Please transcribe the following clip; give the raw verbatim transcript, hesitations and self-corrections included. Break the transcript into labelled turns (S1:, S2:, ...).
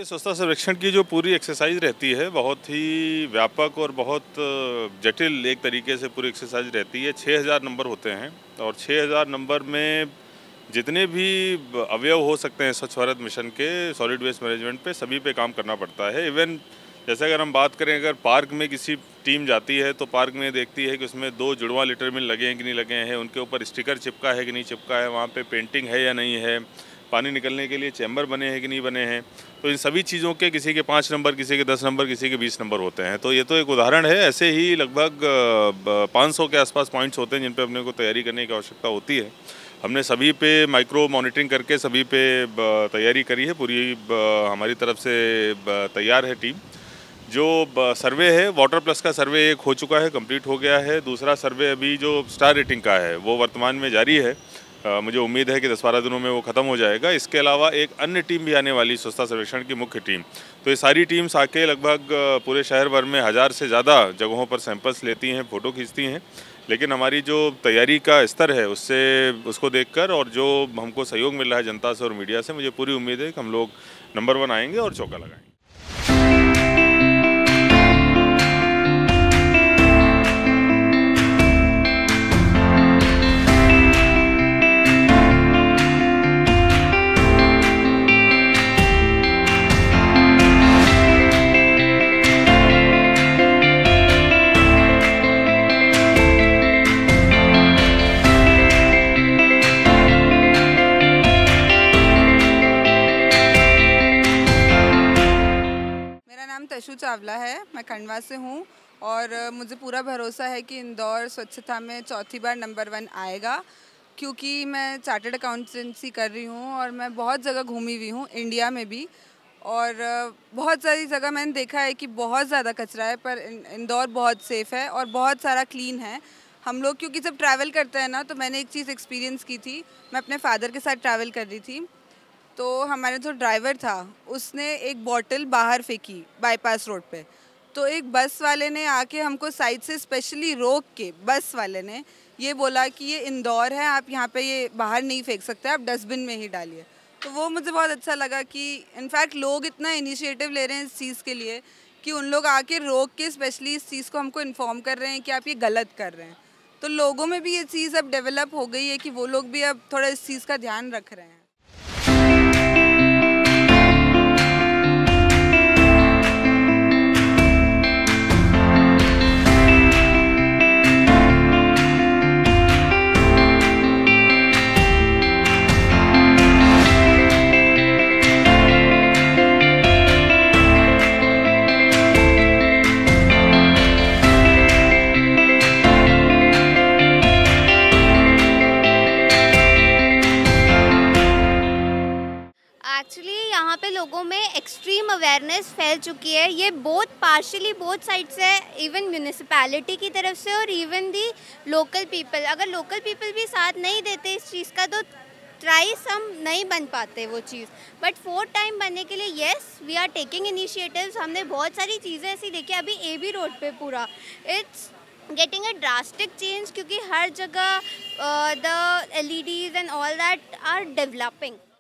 S1: देखिए, स्वच्छता सर्वेक्षण की जो पूरी एक्सरसाइज रहती है बहुत ही व्यापक और बहुत जटिल एक तरीके से पूरी एक्सरसाइज रहती है। छः हज़ार नंबर होते हैं और छः हज़ार नंबर में जितने भी अवयव हो सकते हैं स्वच्छ भारत मिशन के सॉलिड वेस्ट मैनेजमेंट पे सभी पे काम करना पड़ता है। इवन जैसे अगर हम बात करें, अगर पार्क में किसी टीम जाती है तो पार्क में देखती है कि उसमें दो जुड़वा लिटर मिल लगे हैं कि नहीं लगे हैं, उनके ऊपर स्टिकर चिपका है कि नहीं चिपका है, वहाँ पे पेंटिंग है या नहीं है, पानी निकलने के लिए चैम्बर बने हैं कि नहीं बने हैं। तो इन सभी चीज़ों के किसी के पाँच नंबर, किसी के दस नंबर, किसी के बीस नंबर होते हैं। तो ये तो एक उदाहरण है। ऐसे ही लगभग पाँच सौ के आसपास पॉइंट्स होते हैं जिन पे अपने को तैयारी करने की आवश्यकता होती है। हमने सभी पे माइक्रो मॉनिटरिंग करके सभी पे तैयारी करी है। पूरी हमारी तरफ से तैयार है टीम। जो सर्वे है, वाटर प्लस का सर्वे एक हो चुका है, कंप्लीट हो गया है। दूसरा सर्वे अभी जो स्टार रेटिंग का है वो वर्तमान में जारी है। आ, मुझे उम्मीद है कि दस बारह दिनों में वो ख़त्म हो जाएगा। इसके अलावा एक अन्य टीम भी आने वाली, स्वच्छता सर्वेक्षण की मुख्य टीम। तो ये सारी टीम्स आके लगभग पूरे शहर भर में हज़ार से ज़्यादा जगहों पर सैंपल्स लेती हैं, फ़ोटो खींचती हैं। लेकिन हमारी जो तैयारी का स्तर है उससे उसको देखकर और जो हमको सहयोग मिल रहा है जनता से और मीडिया से, मुझे पूरी उम्मीद है कि हम लोग नंबर वन आएंगे और चौका लगाएंगे।
S2: तशु चावला है, मैं खंडवा से हूँ और मुझे पूरा भरोसा है कि इंदौर स्वच्छता में चौथी बार नंबर वन आएगा, क्योंकि मैं चार्टर्ड अकाउंटेंसी कर रही हूँ और मैं बहुत जगह घूमी हुई हूँ इंडिया में भी। और बहुत सारी जगह मैंने देखा है कि बहुत ज़्यादा कचरा है, पर इंदौर बहुत सेफ़ है और बहुत सारा क्लीन है। हम लोग क्योंकि जब ट्रैवल करते हैं ना, तो मैंने एक चीज़ एक्सपीरियंस की थी। मैं अपने फादर के साथ ट्रैवल कर रही थी, तो हमारा जो ड्राइवर था उसने एक बॉटल बाहर फेंकी बाईपास रोड पे। तो एक बस वाले ने आके हमको साइड से स्पेशली रोक के, बस वाले ने ये बोला कि ये इंदौर है, आप यहाँ पे ये बाहर नहीं फेंक सकते, आप डस्टबिन में ही डालिए। तो वो मुझे बहुत अच्छा लगा कि इनफैक्ट लोग इतना इनिशिएटिव ले रहे हैं इस चीज़ के लिए कि उन लोग आके रोक के स्पेशली इस चीज़ को हमको इन्फॉर्म कर रहे हैं कि आप ये गलत कर रहे हैं। तो लोगों में भी ये चीज़ अब डेवलप हो गई है कि वो लोग भी अब थोड़ा इस चीज़ का ध्यान रख रहे हैं।
S3: एक्चुअली यहाँ पे लोगों में एक्सट्रीम अवेयरनेस फैल चुकी है। ये बहुत पार्शियली बोथ साइड से, इवन म्यूनिसिपैलिटी की तरफ से और इवन दी लोकल पीपल। अगर लोकल पीपल भी साथ नहीं देते इस चीज़ का तो ट्राइस हम नहीं बन पाते वो चीज़। बट फोर्थ टाइम बनने के लिए yes we are taking initiatives. हमने बहुत सारी चीज़ें ऐसी देखी अभी ए बी रोड पे पूरा it's getting a drastic change, क्योंकि हर जगह the L E Ds and all that are developing.